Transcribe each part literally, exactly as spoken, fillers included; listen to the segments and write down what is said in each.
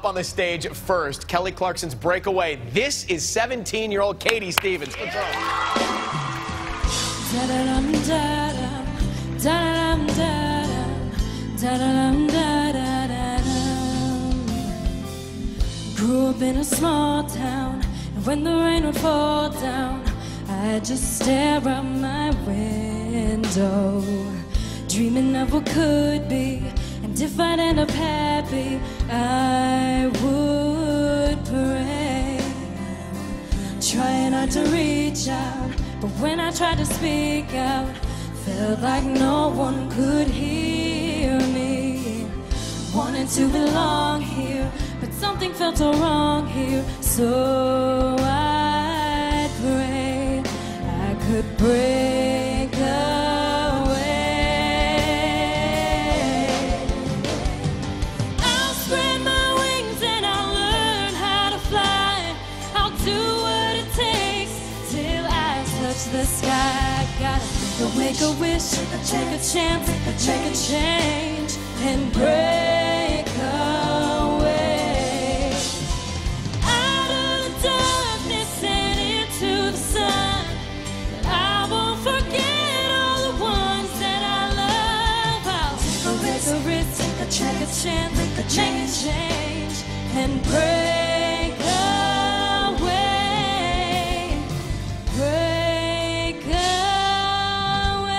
On the stage first, Kelly Clarkson's Breakaway. This is seventeen-year-old Katie Stevens. Let's roll. Grew up in a small town, and when the rain would fall down, I'd just stare out my window, dreaming of what could be. And if I'd end up happy, I would pray, trying not to reach out. But when I tried to speak out, felt like no one could hear me. Wanted to belong here, but something felt so wrong here. So I prayed I could break away. I'll spread my wings and I'll learn how to fly. I'll do what it takes till I touch the sky. Gotta go make a wish, take a chance, make a change, and break away. Out of the darkness and into the sun, I won't forget all the ones that I love. I'll take a risk, take a chance, make a change, and break away. Break away.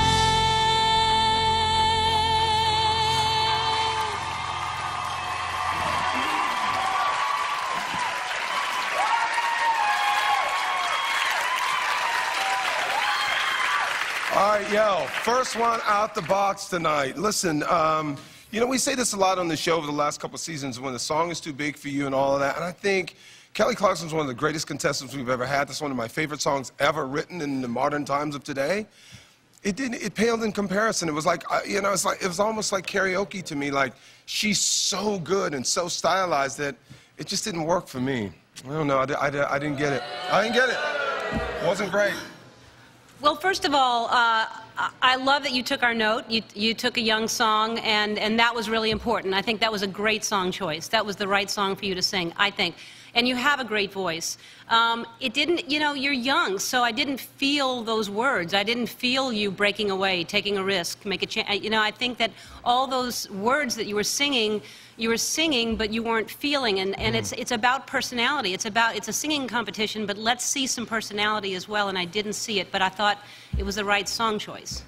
All right, yo, first one out the box tonight. Listen, um, you know, we say this a lot on the show over the last couple of seasons when the song is too big for you and all of that, and I think Kelly Clarkson's one of the greatest contestants we've ever had. That's one of my favorite songs ever written in the modern times of today. It didn't, it paled in comparison. It was like, uh, you know, it's like, it was almost like karaoke to me. Like, she's so good and so stylized that it just didn't work for me. I don't know, I, I, I didn't get it. I didn't get it. It wasn't great. Well, first of all, uh, I love that you took our note. You, you took a young song, and, and that was really important. I think that was a great song choice. That was the right song for you to sing, I think. And you have a great voice. Um, it didn't, you know, you're young, so I didn't feel those words. I didn't feel you breaking away, taking a risk, make a chance. You know, I think that all those words that you were singing, you were singing, but you weren't feeling. And, and it's, it's about personality. It's about, it's a singing competition, but let's see some personality as well. And I didn't see it, but I thought it was the right song choice.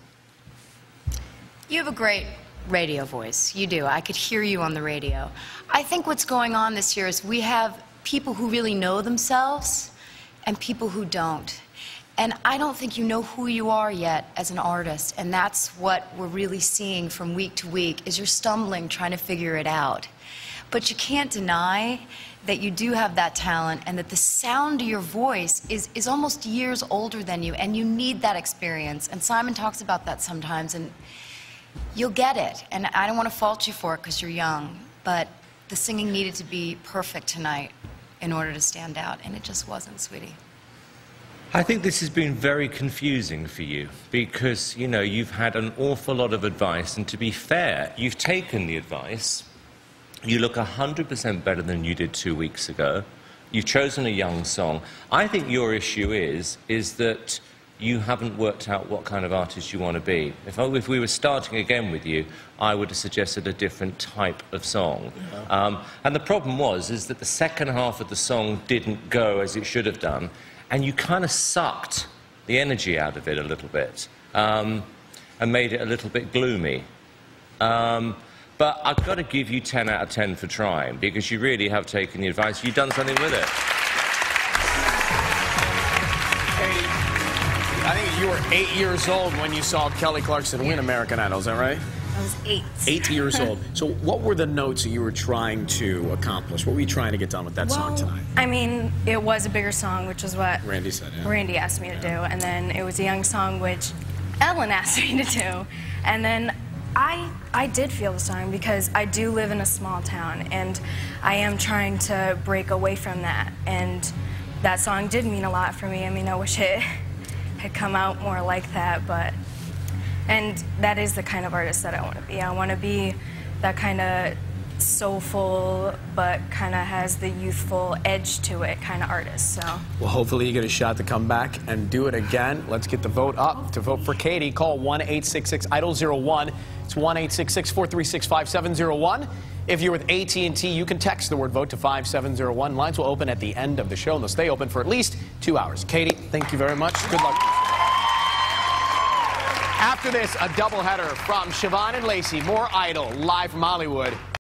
You have a great radio voice. You do. I could hear you on the radio. I think what's going on this year is we have people who really know themselves and people who don't. And I don't think you know who you are yet as an artist, and that's what we're really seeing from week to week, is you're stumbling trying to figure it out. But you can't deny that you do have that talent and that the sound of your voice is, is almost years older than you, and you need that experience. And Simon talks about that sometimes, and you'll get it. And I don't want to fault you for it because you're young, but the singing needed to be perfect tonight in order to stand out, and it just wasn't, sweetie. I think this has been very confusing for you because, you know, you've had an awful lot of advice, and to be fair, you've taken the advice. You look one hundred percent better than you did two weeks ago. You've chosen a young song. I think your issue is, is that you haven't worked out what kind of artist you want to be. If, I, if we were starting again with you, I would have suggested a different type of song. Yeah. Um, and the problem was, is that the second half of the song didn't go as it should have done, and you kind of sucked the energy out of it a little bit, um, and made it a little bit gloomy. Um, but I've got to give you ten out of ten for trying, because you really have taken the advice. You've done something with it. I think you were eight years old when you saw Kelly Clarkson win American Idol, is that right? I was eight. Eight years old. So what were the notes that you were trying to accomplish? What were you trying to get done with that well, song tonight? I mean, it was a bigger song, which is what Randy said, yeah. Randy asked me to yeah. do. And then it was a young song, which Ellen asked me to do. And then I, I did feel the song because I do live in a small town, and I am trying to break away from that. And that song did mean a lot for me. I mean, I wish it had come out more like that, but, and that is the kind of artist that I want to be. I want to be that kind of soulful, but kind of has the youthful edge to it kind of artist. So. Well, hopefully you get a shot to come back and do it again. Let's get the vote up. To vote for Katie, call one eight six six idol zero one. It's one eight six six, four three six, five seven zero one. If you're with A T and T, you can text the word vote to five seven zero one. Lines will open at the end of the show, and they'll stay open for at least two hours. Katie, thank you very much. Good luck. After this, a doubleheader from Siobhan and Lacey. More Idol live from Hollywood.